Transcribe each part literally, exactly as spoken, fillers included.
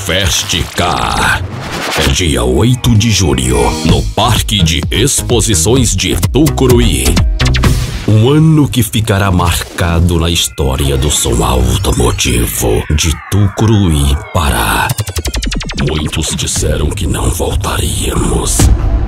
Festica. É dia oito de julho, no Parque de Exposições de Tucuruí. Um ano que ficará marcado na história do som automotivo de Tucuruí, Pará. Muitos disseram que não voltaríamos,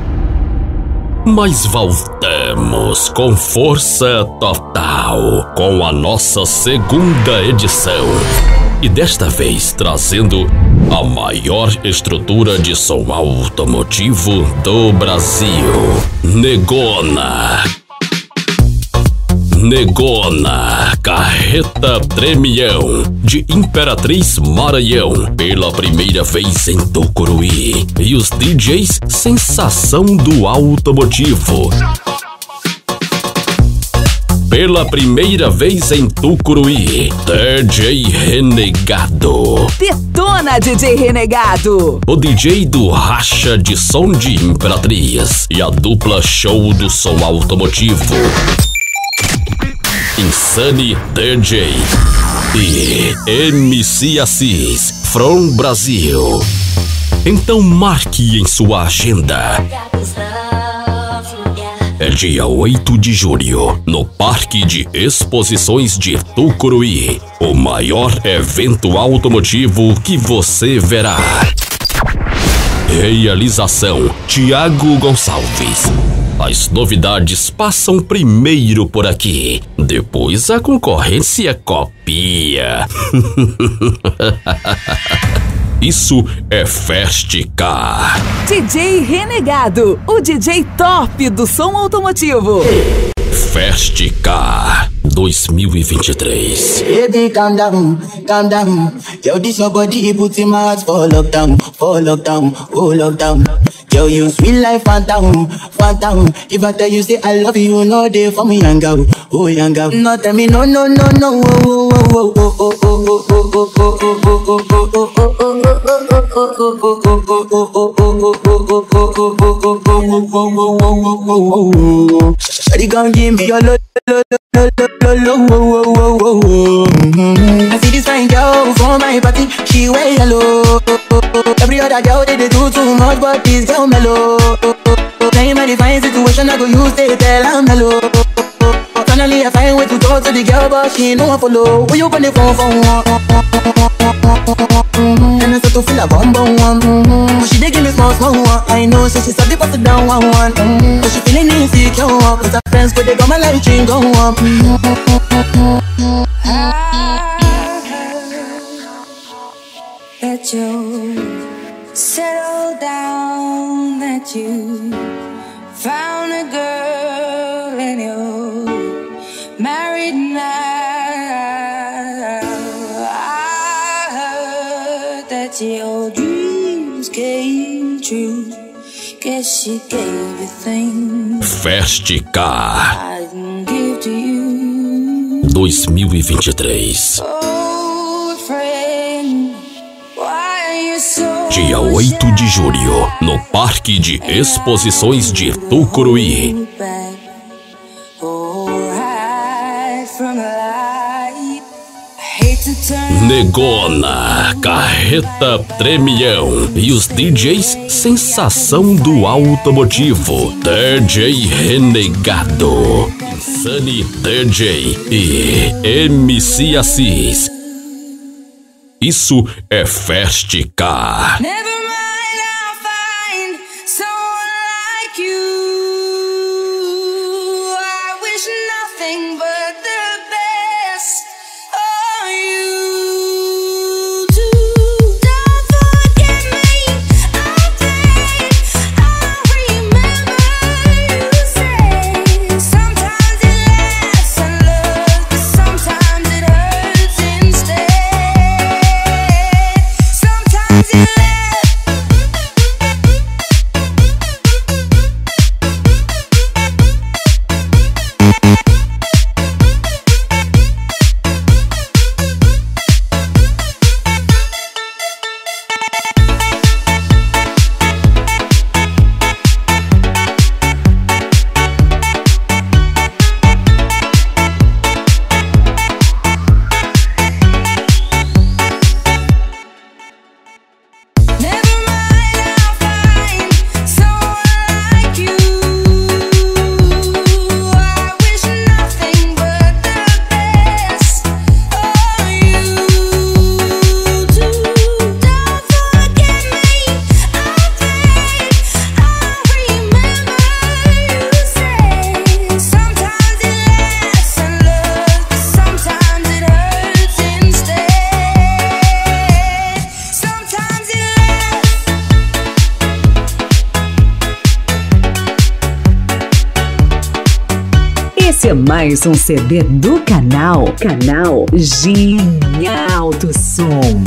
mas voltamos com força total, com a nossa segunda edição. E desta vez trazendo a maior estrutura de som automotivo do Brasil. Negona. Negona, carreta Tremião, de Imperatriz Maranhão, pela primeira vez em Tucuruí. E os D Js sensação do automotivo. Pela primeira vez em Tucuruí, D J Renegado. Detona, D J Renegado! O D J do Racha de Som de Imperatriz e a dupla show do som automotivo. Insane D J e M C Assis from Brasil. Então marque em sua agenda. É dia oito de julho, no Parque de Exposições de Tucuruí. O maior evento automotivo que você verá. Realização Thiago Gonçalves. As novidades passam primeiro por aqui, depois a concorrência copia. Isso é Festica. D J Renegado, o D J top do som automotivo. Festica dois mil e vinte e três. Baby, calm down, calm down. Yo, this your body, put in my heart for lockdown, for lockdown, oh lockdown. Yo, you sweet life, phantom, phantom. If I tell you say I love you, no day for me, young girl, oh young girl. No tell me no, no, no, no, oh, oh, oh, oh, oh, oh, oh, oh, oh, oh, Shawty gon' give me your love, love, love, love, love, oh, oh, oh, oh. I see this fine girl for my party, she wear yellow. Every other girl they, they do too much, but this girl mellow. Now in my divine situation, I go use they tell I'm mellow. Finally I find way to talk to the girl, but she ain't no one follow. Who you gonna phone for? And I start to feel a bum bum one. But she dey give me small small one. I know, so she start to pass it down one one. But she feeling insecure, cause her friends go they got my life chain go up. That you settle down, that you found a girl and you're married now. I heard that your dreams came true. Guess she gave you things Festica I didn't give to you. dois mil e vinte e três. Oh, friend, why are you so Dia oito de julho, no Parque de Exposições de Tucuruí. Negona, carreta Tremião e os D Js sensação do automotivo. D J Renegado, Insane D J e M C Assis. Isso é Festica. Never mind, I'll find someone like you. I wish nothing but the best for you too. Don't forget me, I'll think I'll remember you say. Sometimes it lasts in love, but sometimes it hurts instead. Sometimes you laugh. Este é mais um C D do canal, canal Ginha do Som.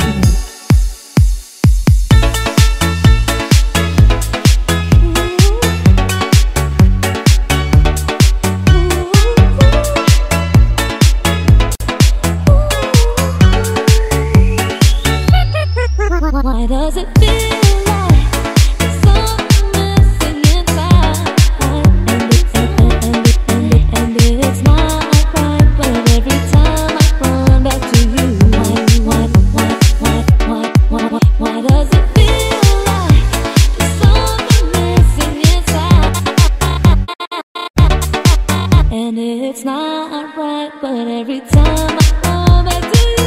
Why does it feel like there's something missing inside? And it's, and, and, and, and, and it's not right, but every time I run back to you, why, why, why, why, why, why, why does it feel like there's something missing inside? And it's not right, but every time I run back to you.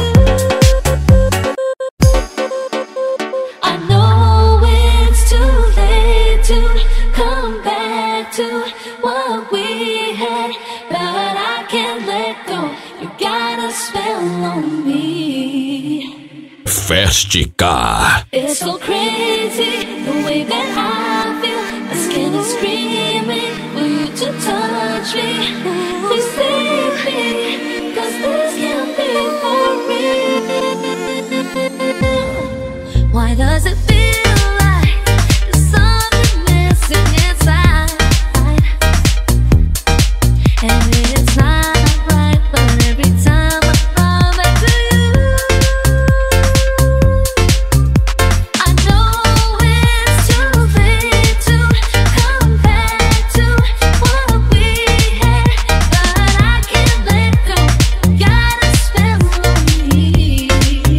To what we had, but I can't let go. You got a spell on me. Festica. It's so crazy the way that I feel. My skin is screaming for you to touch me. Please save me, cause this can't be for real. Why does it feel like there's something missing inside? And it's not right, but every time I run back to you, I know it's too late to come back to what we had, but I can't let go. Got a spell on me.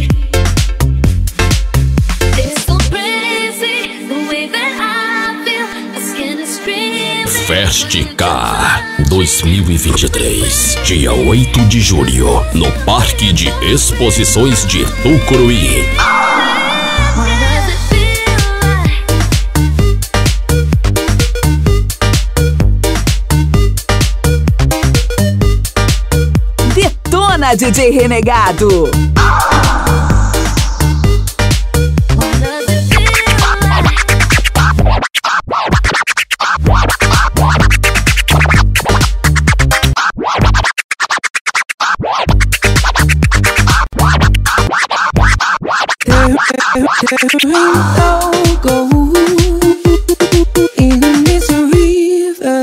It's so crazy the way that I feel. My skin is screaming. Festica dois mil e vinte e três, dia oito de julho, no Parque de Exposições de Tucuruí. Detona, D J Renegado! No gold in this river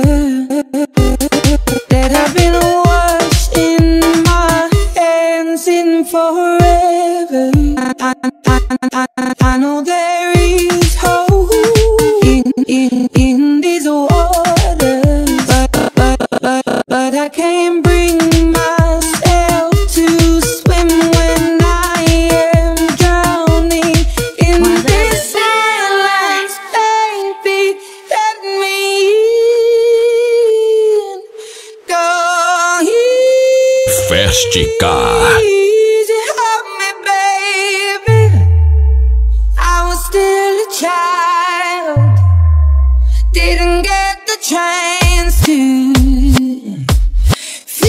that I've been washing my hands in forever. I, I, I, I, I know there is hope in, in, in this water, but, but, but, but I can't bring myself to swim when I am drowning in this silence. Baby, let me in. Go easy, Festica. easy, help me, baby. I was still a child, didn't get the chance to feel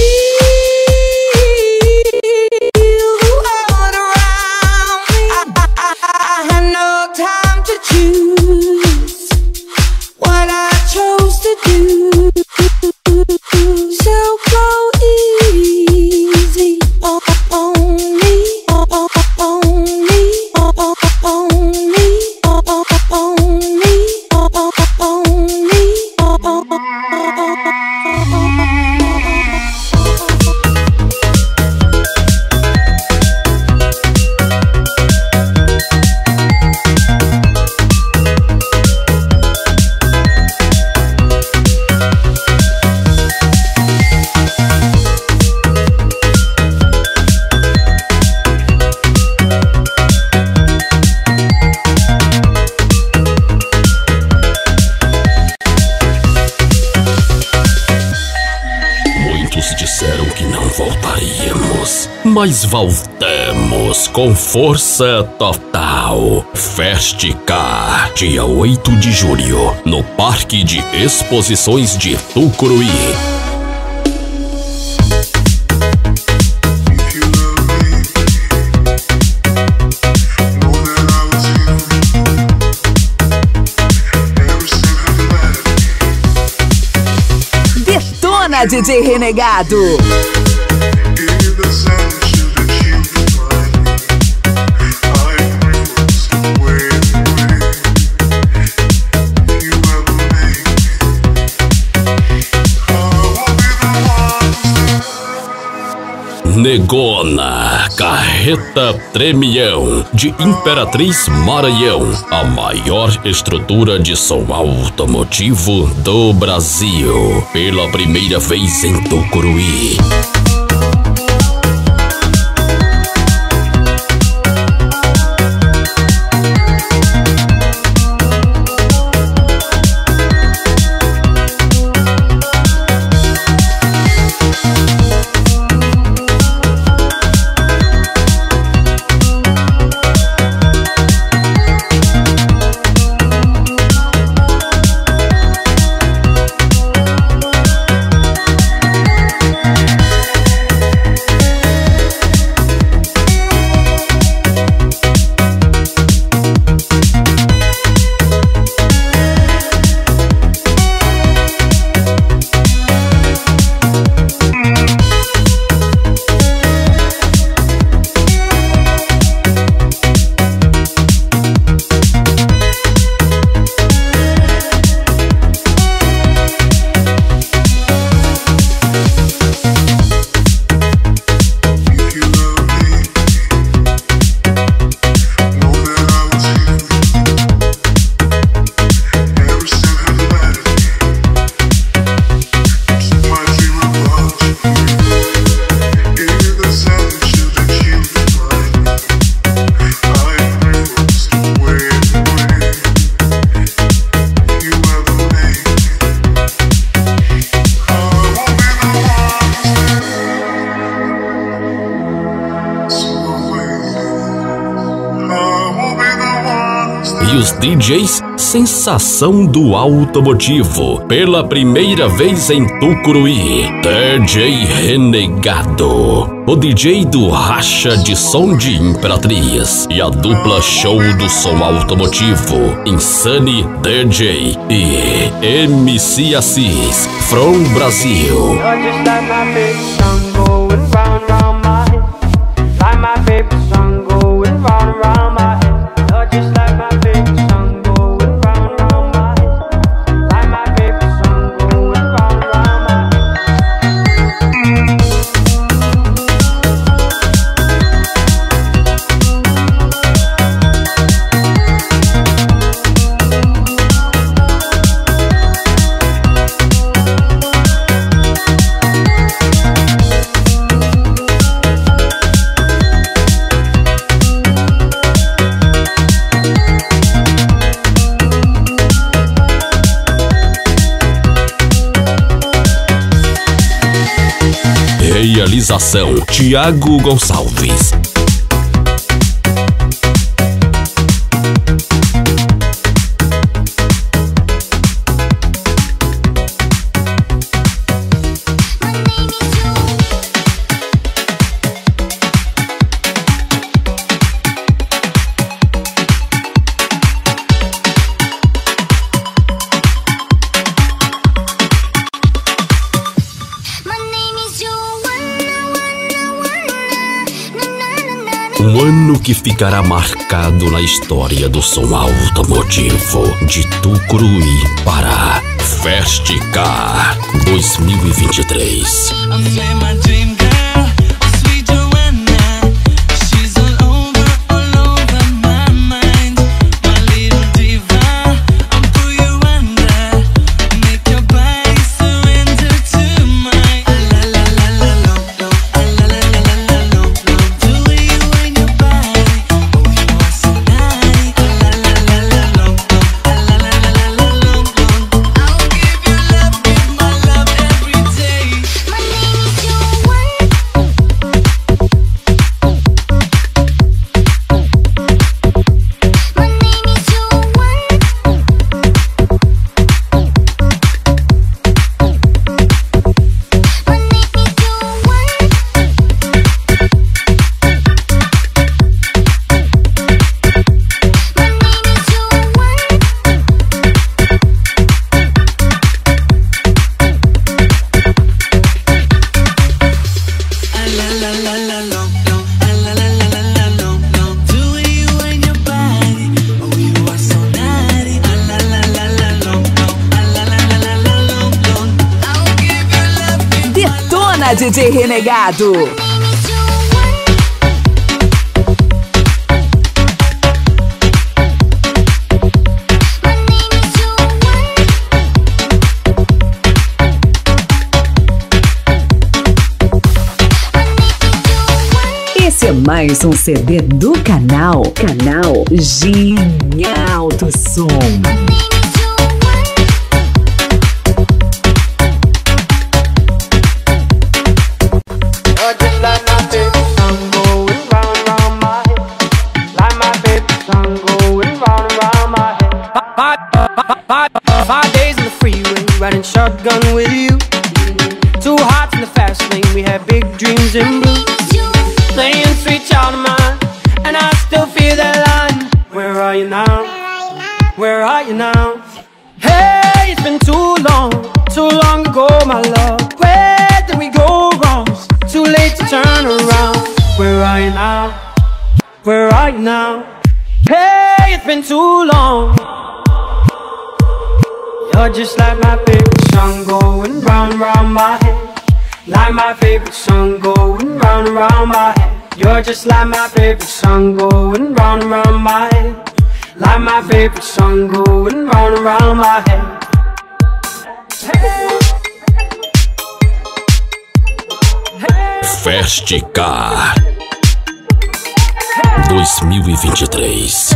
the world around me. I, I, I, I had no time to choose what I chose to do. So go easy on, on me, on, on me, on, on me, on, on me, on, on me, on, Muitos disseram que não voltaríamos, mas voltamos com força total. Festica, dia oito de julho, no Parque de Exposições de Tucuruí. Domina, D J Renegado. Negona, Carreta Tremião, de Imperatriz Maranhão, a maior estrutura de som automotivo do Brasil, pela primeira vez em Tucuruí. E os D Js sensação do automotivo, pela primeira vez em Tucuruí, D J Renegado, o D J do Racha de Som de Imperatriz, e a dupla show do som automotivo, Insane D J e M C Assis, from Brasil. Realização Thiago Gonçalves. Um ano que ficará marcado na história do som automotivo de Tucuruí, Pará. Festicar dois mil e vinte e três. One Detona D J Renegado. Esse é mais um C D do canal, canal Ginha do Som. Five days in the freeway, riding shotgun with you. Two hearts in the fast lane, we had big dreams in blue. Playing sweet child of mine, and I still feel that line. Where are you now? Where are you now? Hey, it's been too long, too long ago, my love. Where did we go wrong? It's too late to turn around. Where are you now? Where are you now? Hey, it's been too long. You're just like my favorite song going round and round my head. Like my favorite song going round and round my head. You're just like my favorite song going round and round my head. Like my favorite song going round and round my head. Festica dois mil e vinte e três.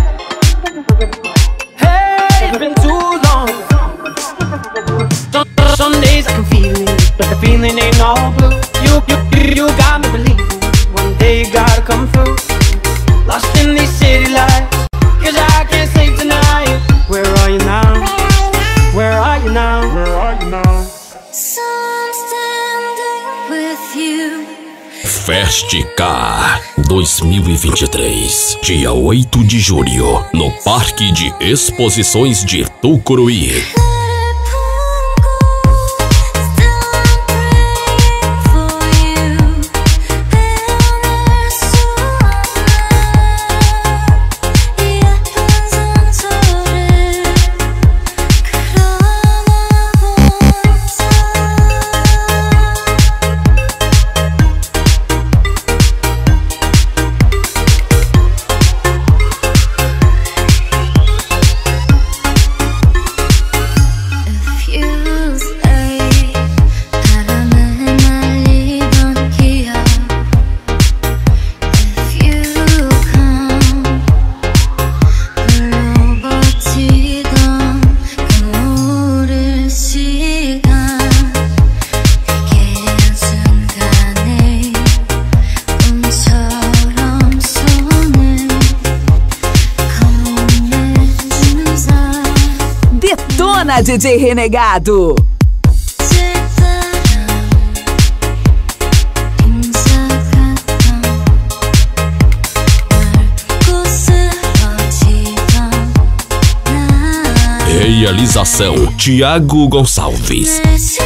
Hey, it's been too long. Some, some days I can feel it, but the feeling ain't all blue. You, you, you got me believing one day you gotta come through. Lost in these city lights, cause I can't sleep tonight. Where are you now? Where are you now? Where are you now? So I'm standing with you. Festica dois mil e vinte e três, dia oito de julho, no Parque de Exposições de Tucuruí. Detona D J Renegado. Realização Thiago Gonçalves.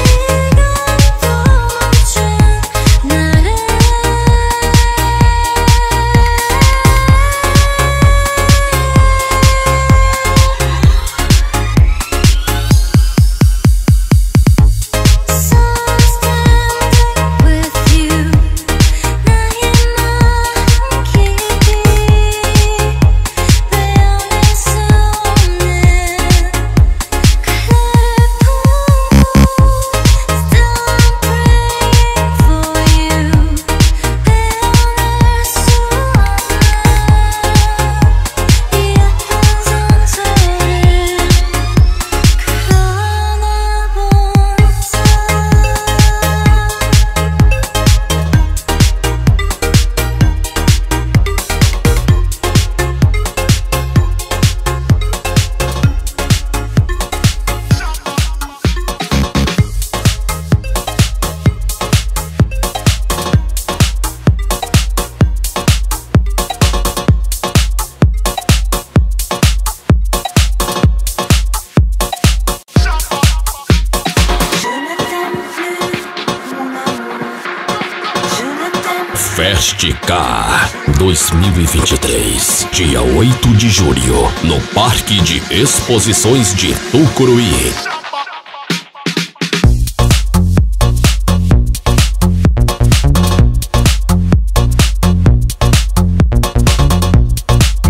Festica dois mil e vinte e três, dia oito de julho, no Parque de Exposições de Tucuruí.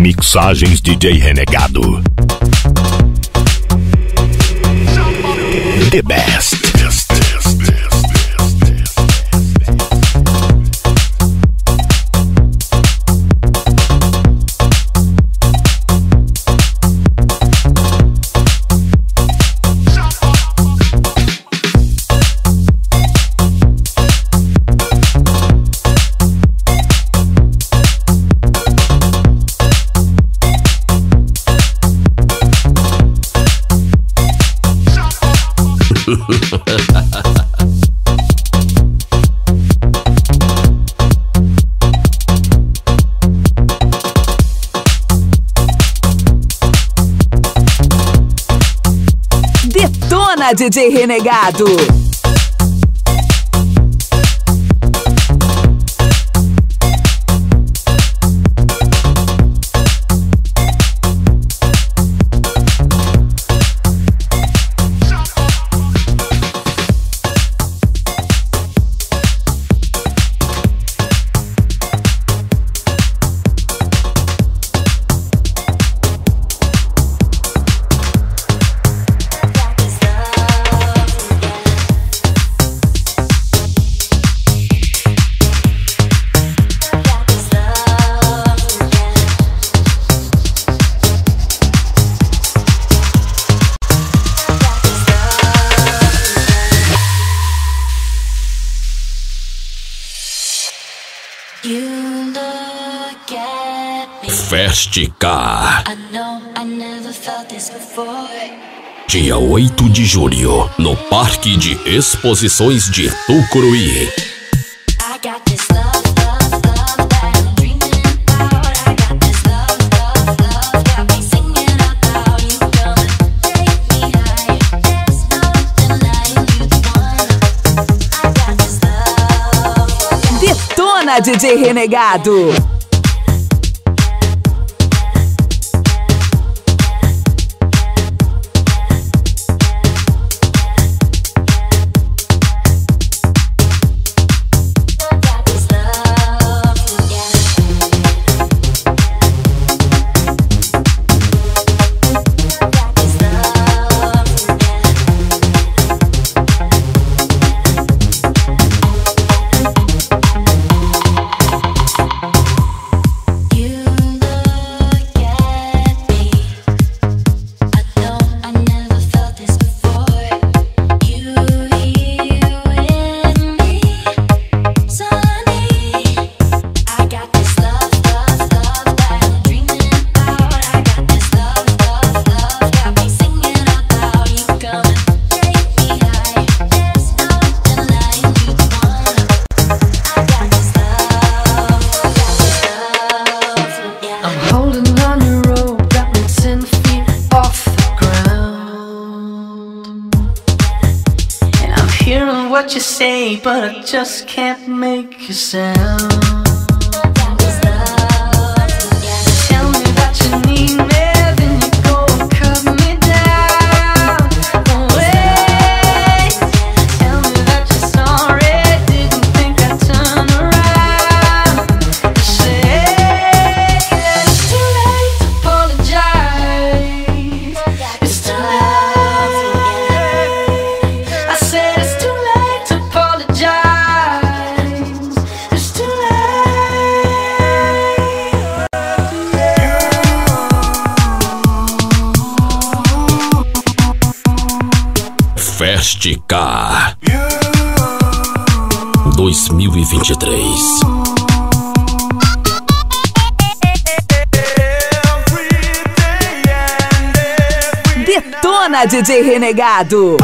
Mixagens D J Renegado. The best. Detona D J Renegado. Festica. Dia oito de julho, no Parque de Exposições de Tucuruí. Detona D J Renegado. What you say, but I just can't make you sound. Tell me that you need me, then you go and cut me down. Wait, tell me that you're sorry, didn't think I'd turn around. Say it's too late to apologize. It's too late. I said it's too late. Festica dois mil e vinte e três. Detona D J Renegado.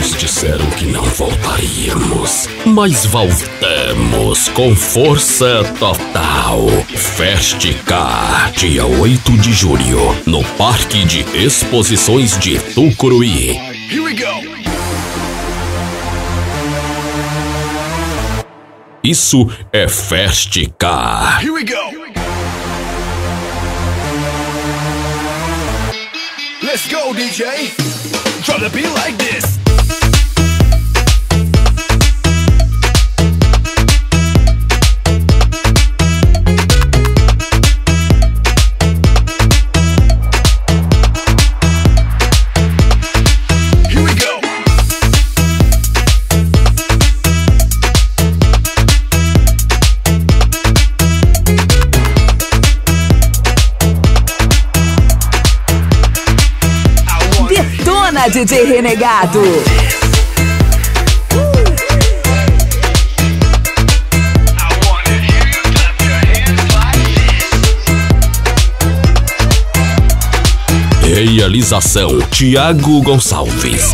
Antes disseram que não voltaríamos, mas voltamos com força total. Festica, dia oito de julho, no Parque de Exposições de Tucuruí. Here we go. Isso é Festica. Here we go. Let's go, D J. Try to be like this. Here we go. Detona, D J Renegado. Realização Thiago Gonçalves.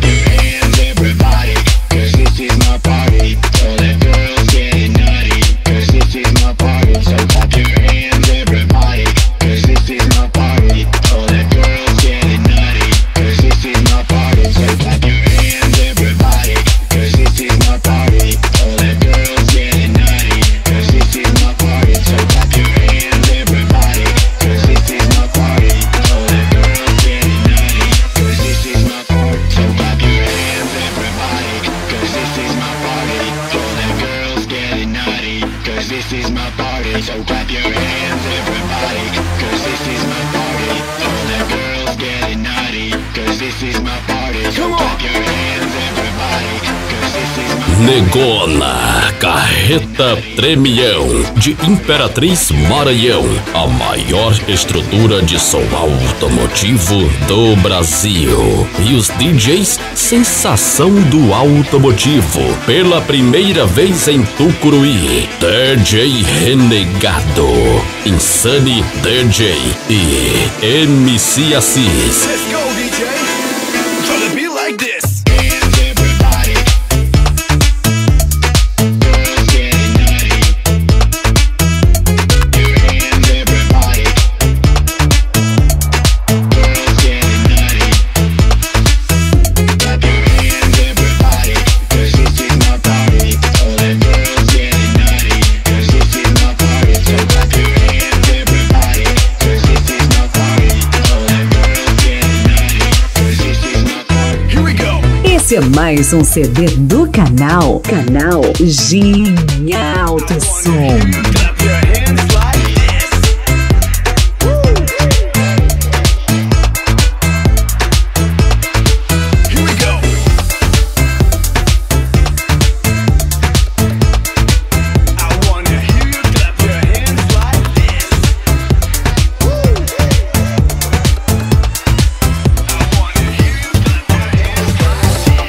Negona, carreta Tremião, de Imperatriz Maranhão, a maior estrutura de som automotivo do Brasil. E os D Js sensação do automotivo, pela primeira vez em Tucuruí, D J Renegado, Insane D J e M C Assis. Let's go, D J. Try to be like this. Esse é mais um C D do canal, canal Ginha Alto Som. Clap your hands like this. Here we go. I wanna hear you clap your hands like this. I wanna hear you clap your hands like this.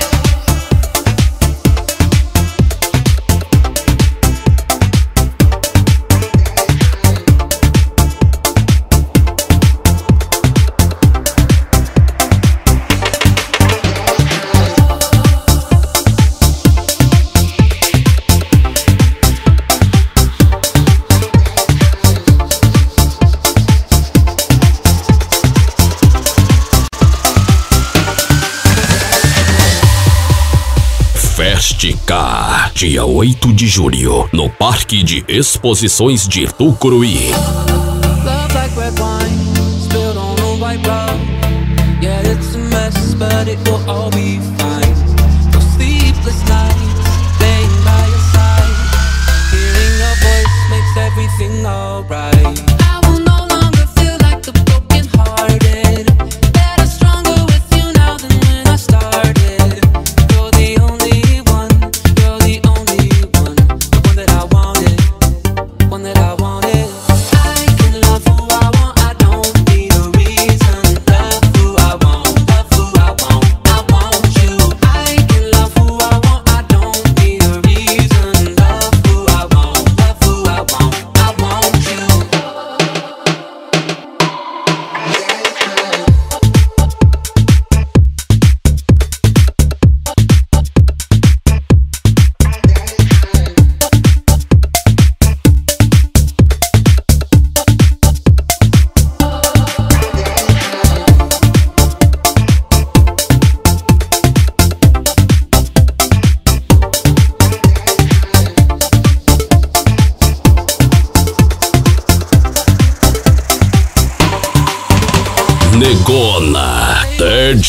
Festica, dia oito de julho, no Parque de Exposições de Tucuruí. Love like red wine, spilled on a white rug. Yeah, it's a mess, but it will all be fine. No sleepless nights, laying by your side. Hearing your voice makes everything alright. I will no longer feel like the broken hearted. Better, stronger with you now than when I started. You're the only one, you're the only one, the one that I wanted, one that I wanted. I can love who I want, I don't need a reason. Love who I want, love who I want, I want you. I can love who I want, I don't need a reason. Love who I want, love who I want, I want you.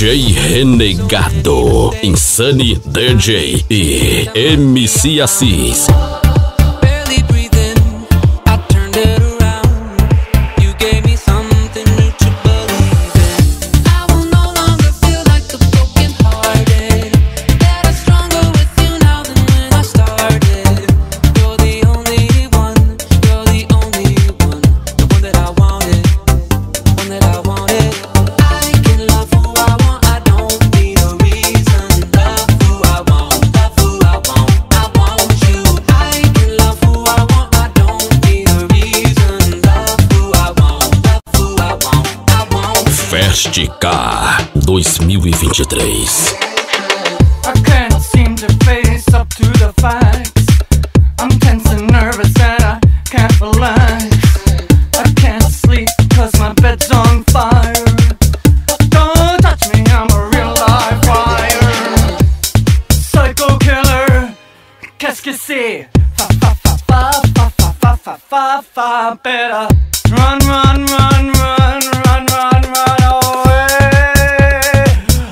D J Renegado, Insane D J e M C Assis. Barely breathing, I turned it around. You gave me something new to believe in. I will no longer feel like the broken hearted. That I'm stronger with you now than when I started. You're the only one, you're the only one, the one that I wanted, the one that I wanted. I can love who I want, I don't need a reason. Love who I want, love who I want, I want you. I can love who I want, I don't need a reason. Love who I want, love who I want, I want you. Festica dois mil e vinte e três. I can't seem to face up to the facts. I'm tense and nervous and I can't relax. I can't sleep cause my bed's on fire. Don't touch me, I'm a real live wire. Psycho killer, qu'est-ce que c'est? Fa fa fa fa fa fa fa fa fa fa. Better run, run, run, run, run, run, run away.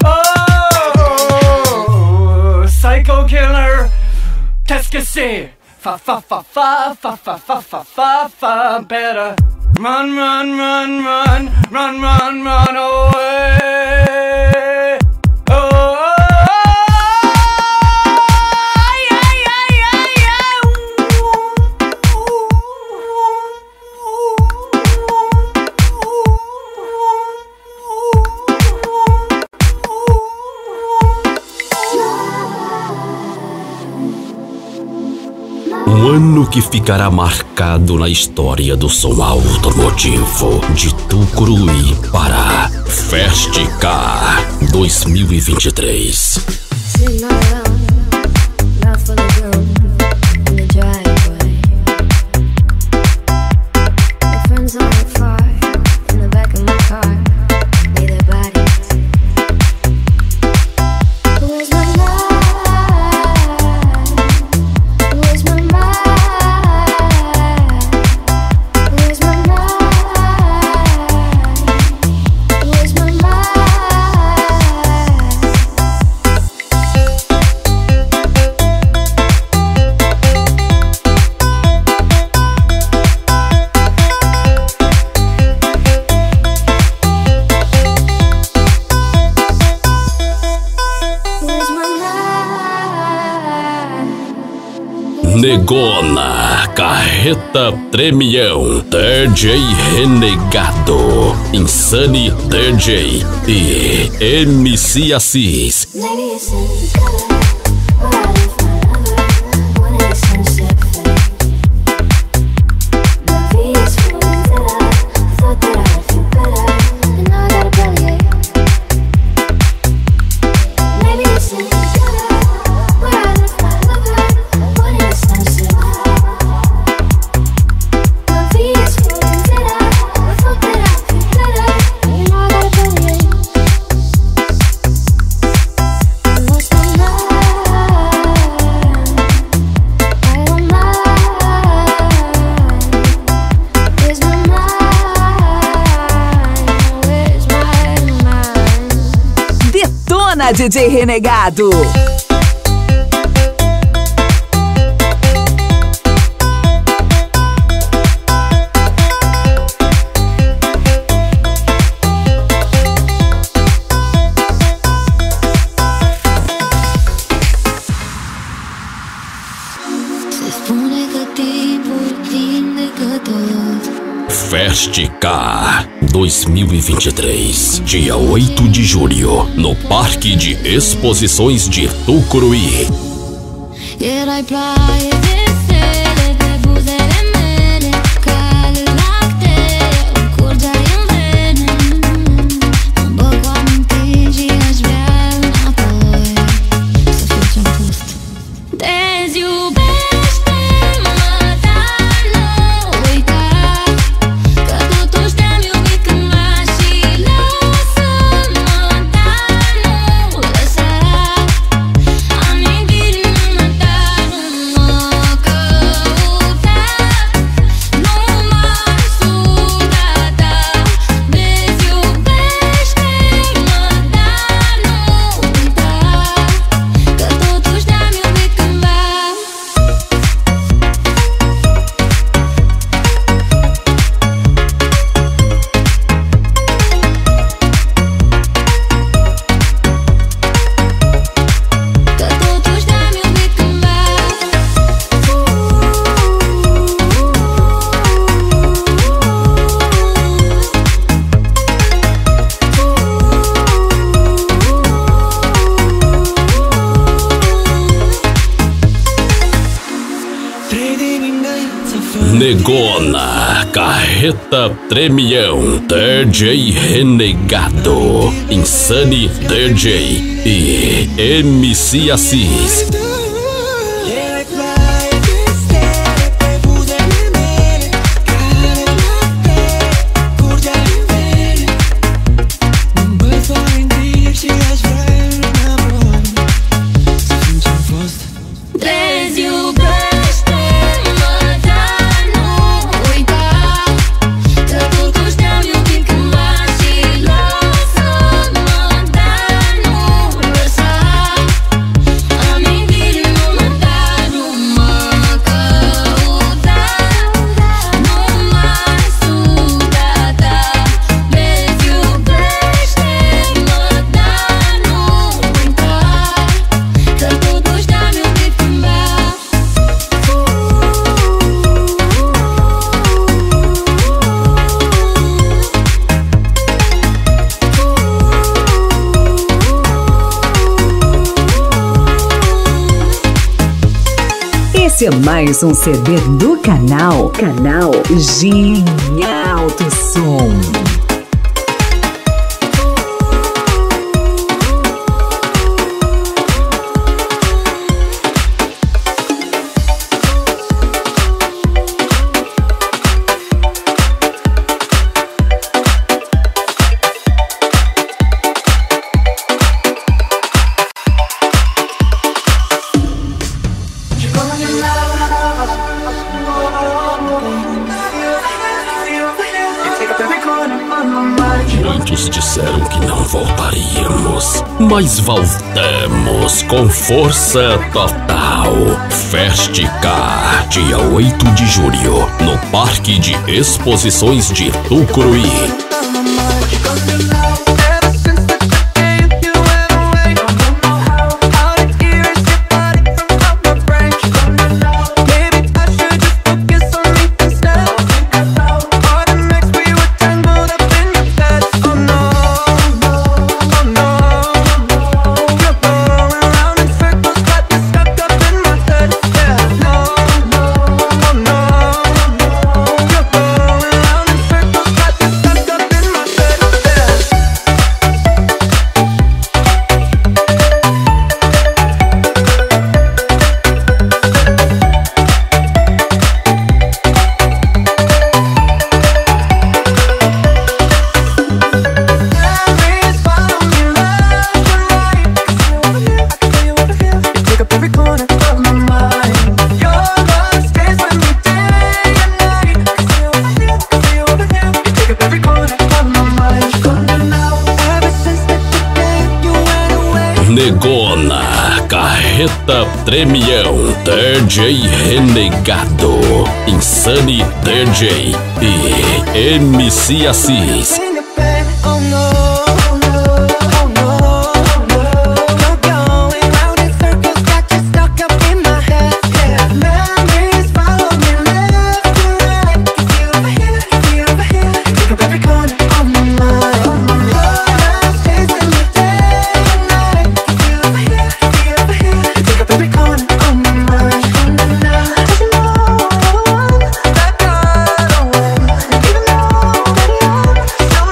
Oh, psycho killer, qu'est-ce que c'est? Fa fa fa fa fa fa fa fa fa fa. Better run, run, run, run, run, run, run away. Oh, oh, oh. Yeah, yeah, yeah, yeah. Um ano que ficará marcado na história do som automotivo de Tucuruí, Pará. Festica dois mil e vinte e três. Sitting all alone, mouth full of gum in the driveway. My friends aren't far, in the back of my car, lay their bodies. Where's my mind? Where's my mind? Where's my mind? Where's my mind? Where's my mind? Negona, Carreta Tremião, D J Renegado, Insane D J e M C Assis. Maybe it's in the color where I left my lover, one in the sunset flame. My V is falling thinner. I thought that I'd feel better, and now I got a bellyache. Maybe it's in the color where I left my lover, one in the sunset flame. My V is falling thinner. I thought that I'd feel better, and now I got a bellyache. Where's my mind? I don't mind. Where's my mind? Where's my mind? Detona D J Renegado. Se spune că timpul vindecă tot. Festica dois mil e vinte e três, dia oito de julho, no Parque de Exposições de Tucuruí. Erai ploaie de stele pe buzele mele, cale lactee, curgeai în vene. Mă bag cu amintiri și aș vrea înapoi să fiu ce-am fost. Deziubește-mă, dar nu uita că totuși te-am iubit cândva și lasă-mă, dar nu lăsa amintiri în mă, dar nu mă Negona, Carreta Tremião, D J Renegado, Insane D J e M C Assis. Vezi iubește-mă, dar nu uita că totuși te-am iubit cândva și lasă-mă, dar nu lăsa amintiri în urmă, dar nu mă căuta, nu mai suda ta. Vezi iubește-mă, dar nu uita că totuși te-am iubit cândva. Esse é mais um C D do canal. Canal Ginha Alto Som. Muitos disseram que não voltaríamos, mas voltamos com força total. Festica, dia oito de julho, no Parque de Exposições de Tucuruí. Negona, Carreta Tremião, D J Renegado, Insane D J e M C Assis. Even though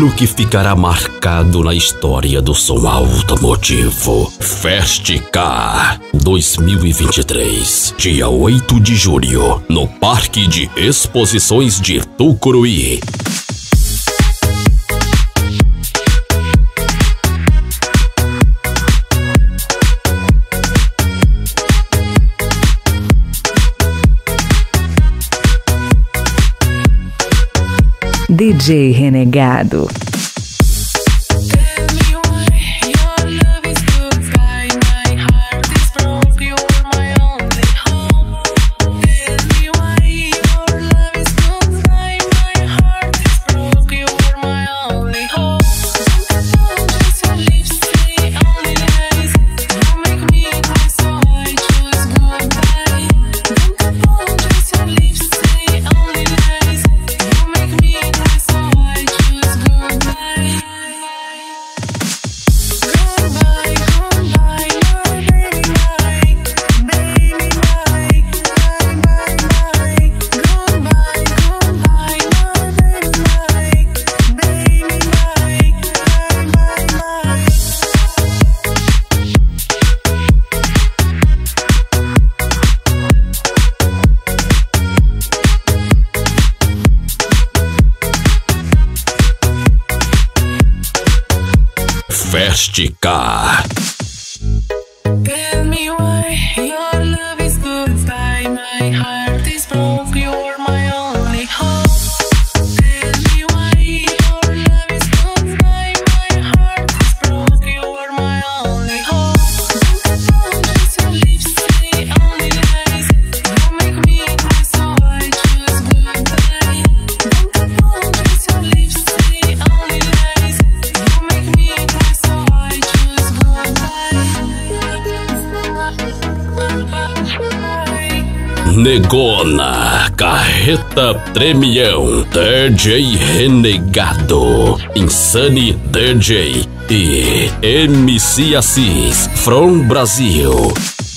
ano que ficará marcado na história do som automotivo. Festica dois mil e vinte e três, dia oito de julho, no Parque de Exposições de Tucuruí. D J Renegado. Festica. Tell me why your love is goodbye. My heart is broke, you're my only hope. Tell me why your love is goodbye. My heart is broke, you're my only hope. Don't just your lips say only lies. You make me cry, so I choose goodbye. Don't just your lips say only lies. You make me cry, so I choose goodbye. Negona, Carreta Tremião, D J Renegado, Insane D J e M C Assis, from Brasil.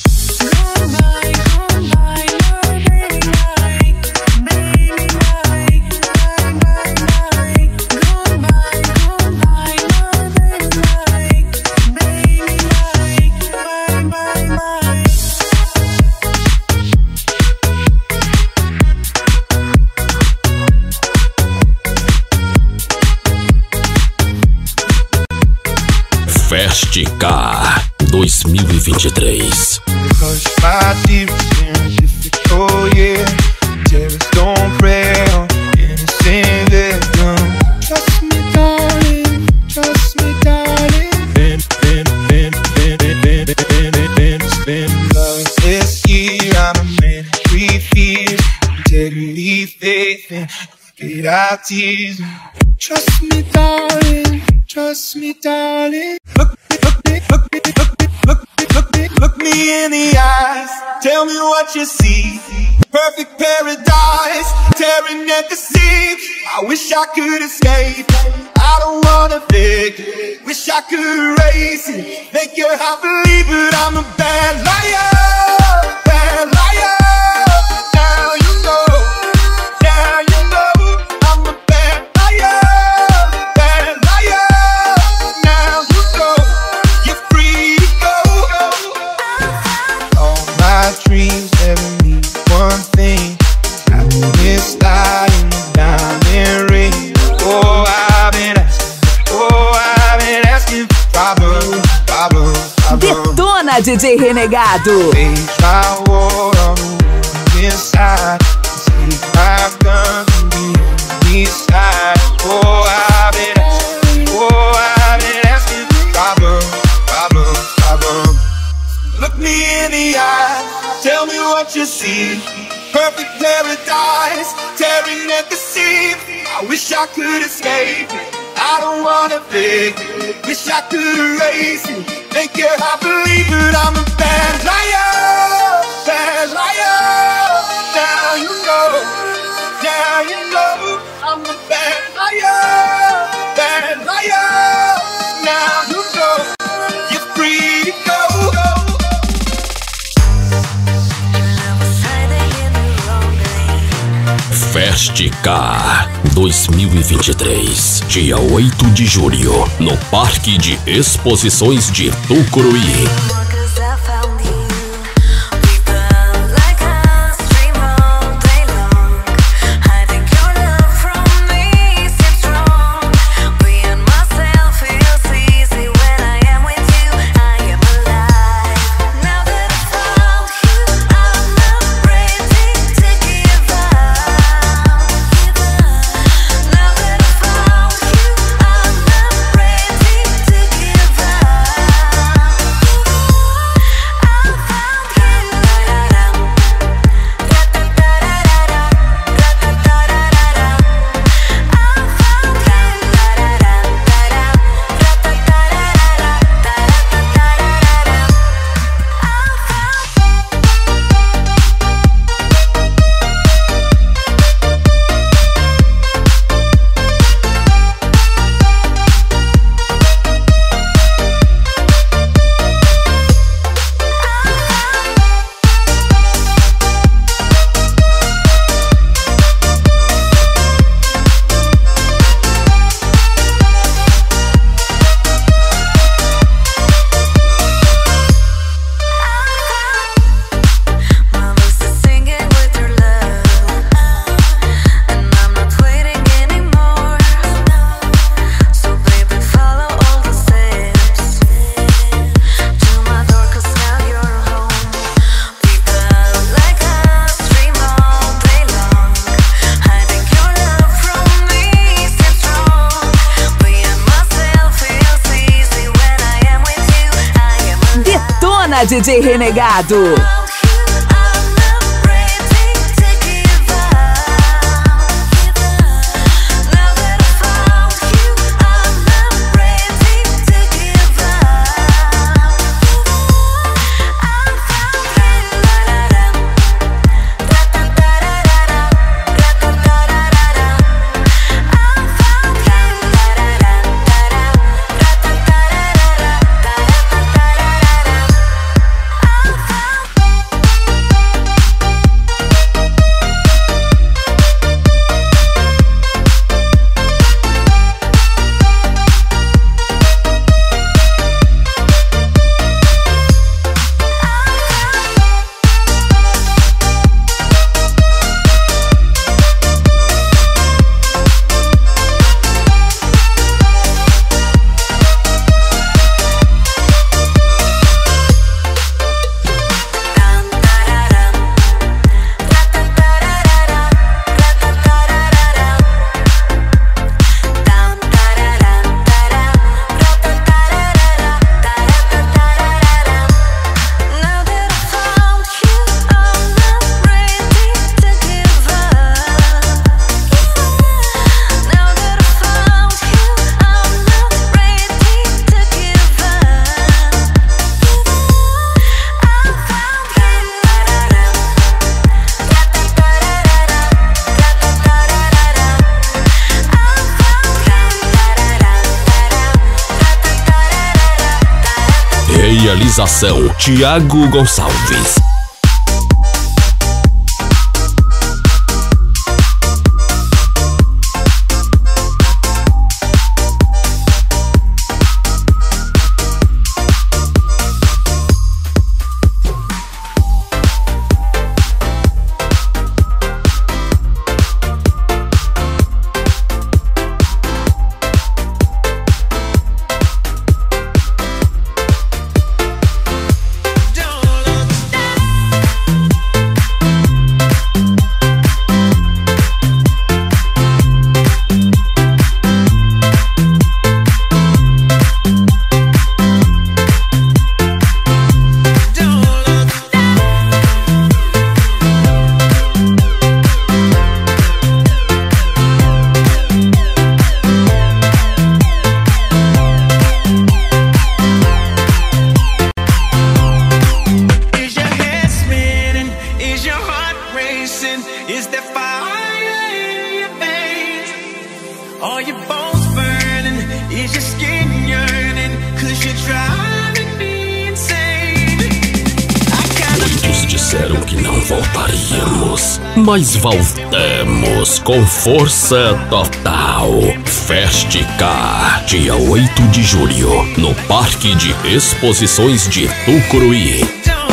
Festica dois mil e vinte e três. Hush my tears in difficult, yeah. Terrorists don't pray on innocent victims. Trust me, darling. Trust me, darling. Been, been, been, been, been, been, been, been, been love this year. I'm a man of three fears. Integrity, faith, and get out tears. Trust me, darling. Trust me, darling. Look, look me, look me, look me, look me, look me, look me in the eyes. Tell me what you see. Perfect paradise, tearing at the seams. I wish I could escape. I don't wanna fake. Wish I could erase it. Make your heart believe, but I'm a bad liar, bad liar. Now you know, now you know, I'm a bad liar. Dreams never mean one thing. Happiness lie in the diamond ring. Oh, I've been asking, oh, I've been asking for problems, problems, problems. Detona, D J Renegado. Wage my war on the inside. Take my gun from the east side. Oh, I've been asking, oh, I've been asking for problems, problems, problems. Look me in the eye. Tell me what you see. Perfect paradise, tearing at the seams. I wish I could escape it. I don't wanna fake it. Wish I could erase it. Make your heart believe it. I'm a bad liar, bad liar. Now you know, now you know, I'm a bad liar, bad liar. Now you know, you're free to go. Fast Mística dois mil e vinte e três, dia oito de julho, no Parque de Exposições de Tucuruí. D J Renegado. Realização Thiago Gonçalves. disseram que não voltaríamos, mas voltamos com força total. Festica, dia oito de julho, no Parque de Exposições de Tucuruí.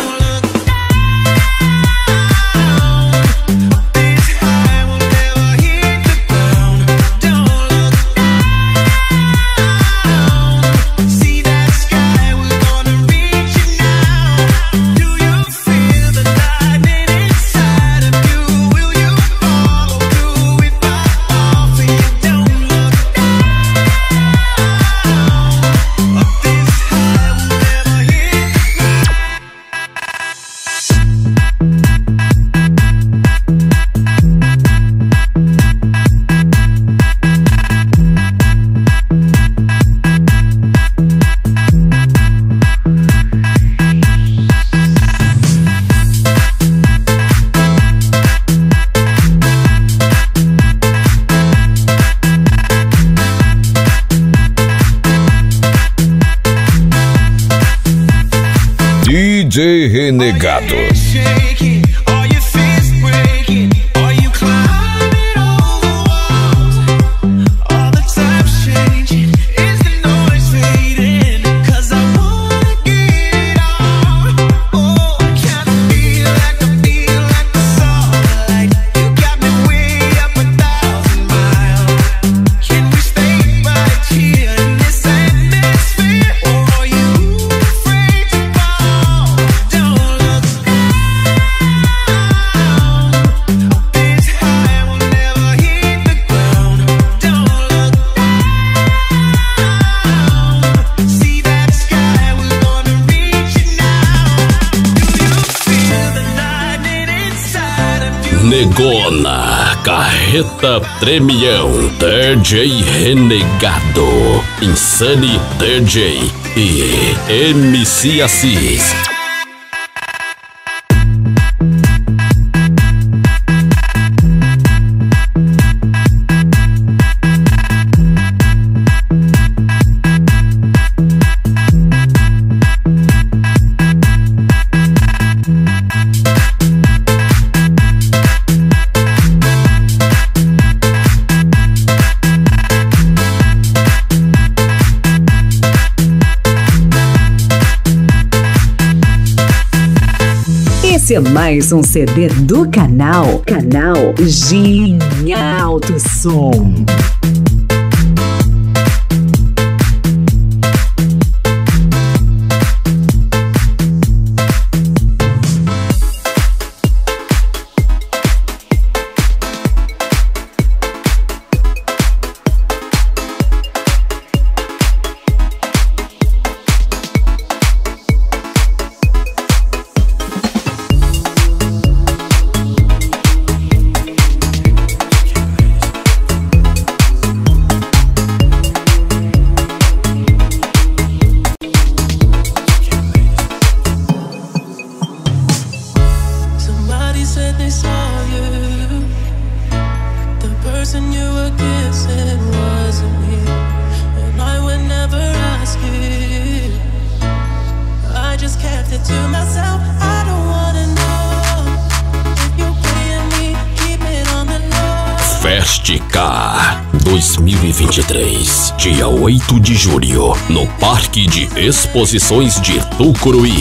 D J Renegado. Negona, Carreta Tremião, D J Renegado, Insane D J e M C Assis. Esse é mais um C D do canal, canal Ginha Alto Som. Somebody said they saw you. The person you were kissing wasn't me, and I would never ask you. I just kept it to myself. I don't wanna know if you're playing me. Keep it on the low. Festica dois mil e vinte e três, dia oito de julho, no Parque de Exposições de Tucuruí.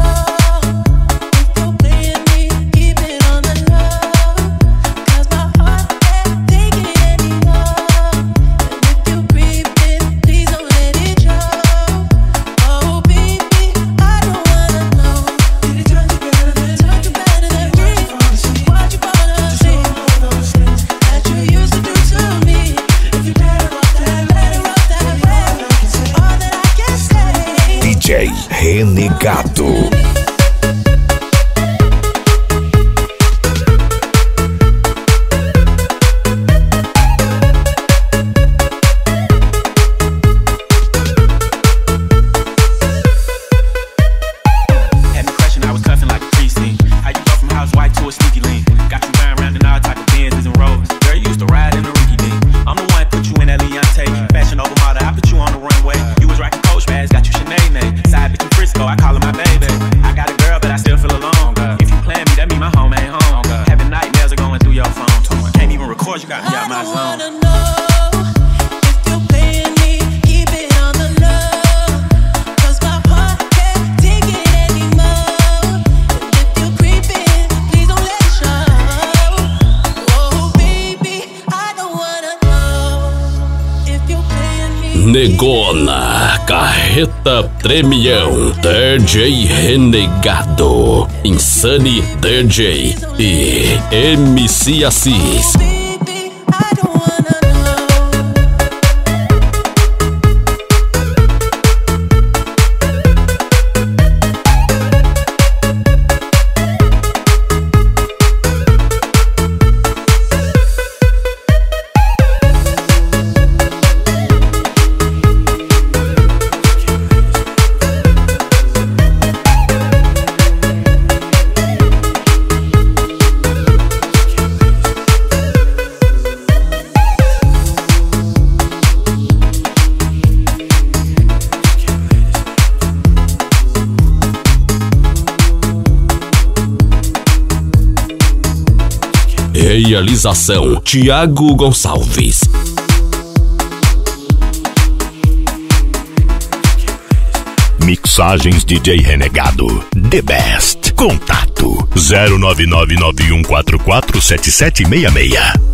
Keep it on the low, 'cause my heart got my zone. Negona, Carreta Tremião, D J Renegado, Insane D J e M C Assis. Realização Thiago Gonçalves. Mixagens D J Renegado, The Best. Contato zero nove nove nove um quatro quatro sete sete seis seis.